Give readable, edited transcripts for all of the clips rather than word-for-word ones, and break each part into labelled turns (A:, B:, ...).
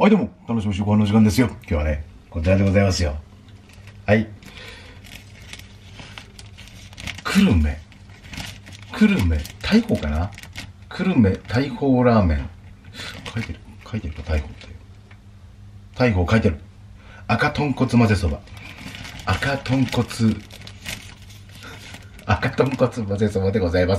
A: はい、どうも、楽しみご飯の時間ですよ。今日はね、こちらでございますよ。はい。久留米、大砲かな。久留米大砲ラーメン。書いてるか、大砲って。大砲書いてる。赤豚骨混ぜそば。赤豚骨混ぜそばでございます。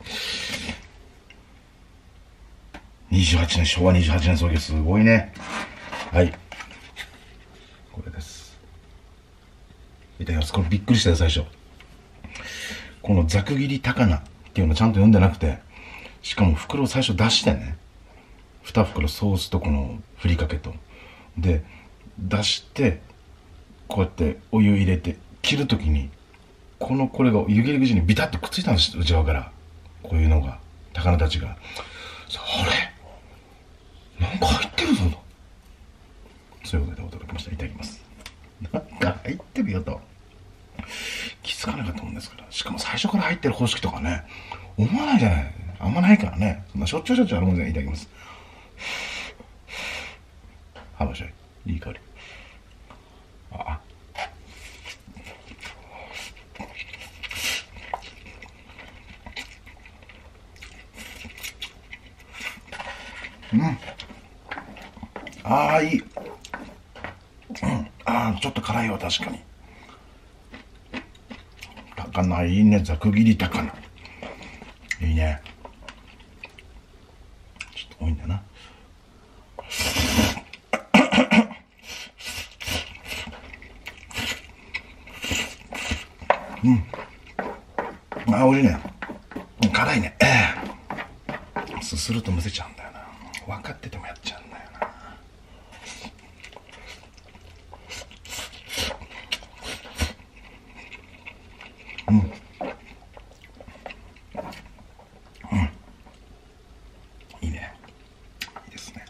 A: 昭和28年創業、すごいね。はい。これです。いただきます。これびっくりしたよ、最初。このざく切り高菜っていうのちゃんと読んでなくて、しかも袋を最初出してね。2袋ソースとこのふりかけと。で、出して、こうやってお湯入れて、切るときに、これが湯切り口にビタッとくっついたんです、内側から。こういうのが、高菜たちが。それなんか入ってるぞと。そういうことで驚きました。いただきます。なんか入ってるよと。気づかなかったもんですから。しかも最初から入ってる方式とかね、思わないじゃない。あんまないからね。そんなしょっちゅうあるもんじゃない。いただきます。はばしゃい。いい香り。いい。ちょっと辛いわ、確かに。高菜いいね。ざく切り高菜いいね。ちょっと多いんだな。美味しいね。辛いね。すするとむせちゃうんだよな。分かっててもやっちゃうんだよな。いいね。いいですね。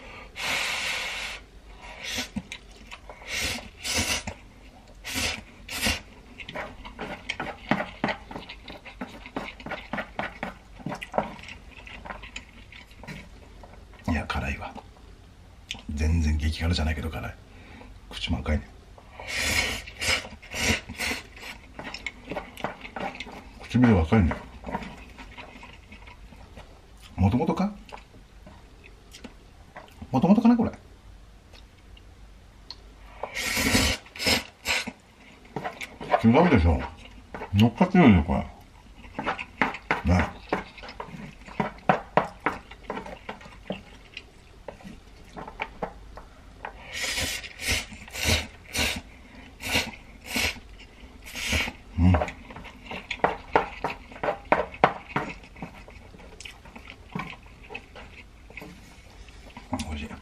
A: いや、辛いわ。全然激辛じゃないけど辛い。口も赤いね。唇赤いね。もともとかな、これ。違うでしょ。乗っかってるよ、これ。ね。おいしい。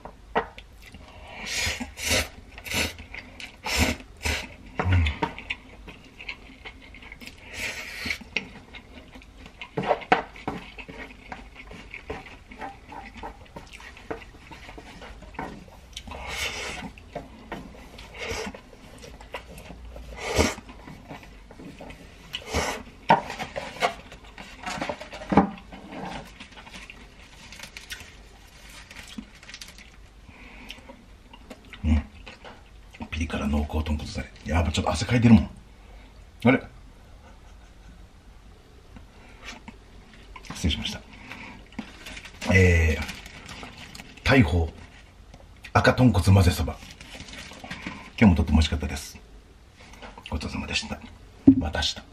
A: ピリ辛濃厚豚骨だれ。やば、ちょっと汗かいてるもん。あれ、失礼しました。大砲赤豚骨混ぜそば。今日もとっても美味しかったです。ごちそうさまでした。また明日。